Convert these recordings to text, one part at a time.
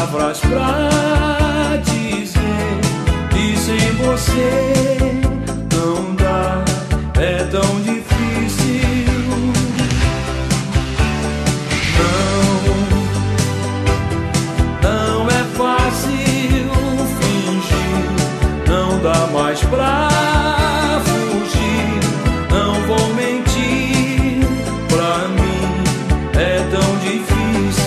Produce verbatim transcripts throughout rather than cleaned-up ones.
palavras pra dizer que sem você não dá, é tão difícil. Não, não é fácil fingir, não dá mais pra fugir, não vou mentir, pra mim é tão difícil.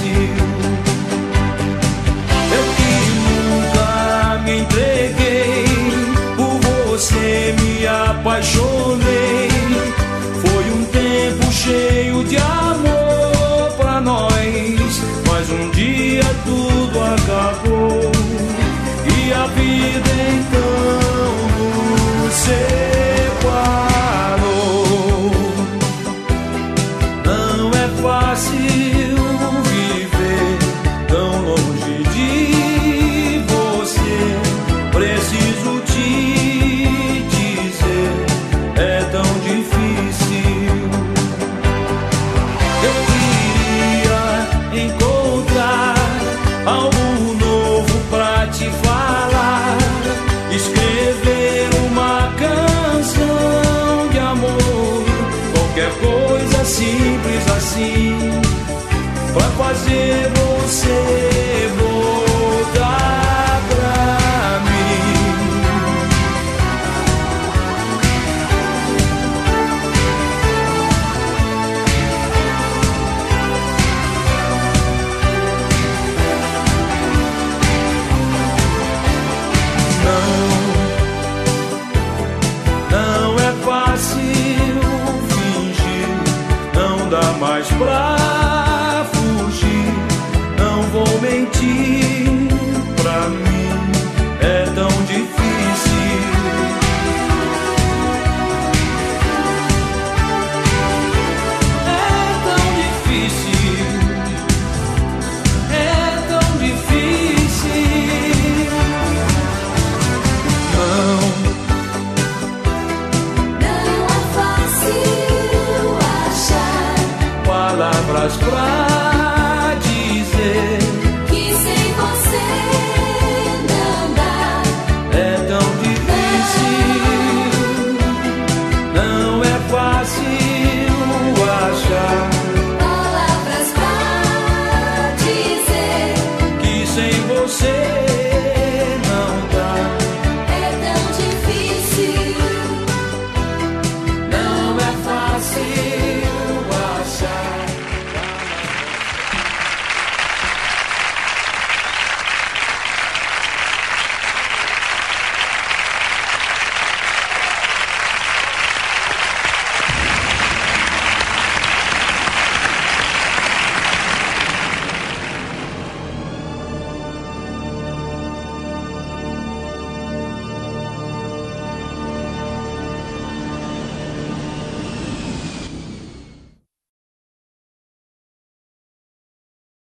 Eu que nunca me entreguei, por você me apaixonei. Foi um tempo cheio de amor pra nós, mas um dia tudo acabou e a vida então nos separou. Não é fácil viver tão longe de você, preciso te dizer, é tão difícil. Eu queria encontrar algo novo pra te falar, escrever uma canção de amor, qualquer coisa simples assim, pra fazer você voltar pra mim. Não, não é fácil fingir, não dá mais pra fugir, não vou mentir.